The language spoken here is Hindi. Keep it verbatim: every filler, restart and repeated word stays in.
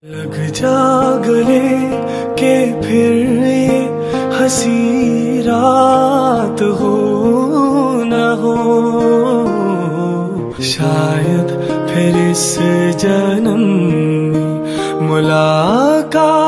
लग जा गले के फिर ये हंसी रात हो न हो, शायद फिर इस जन्म में मुलाकात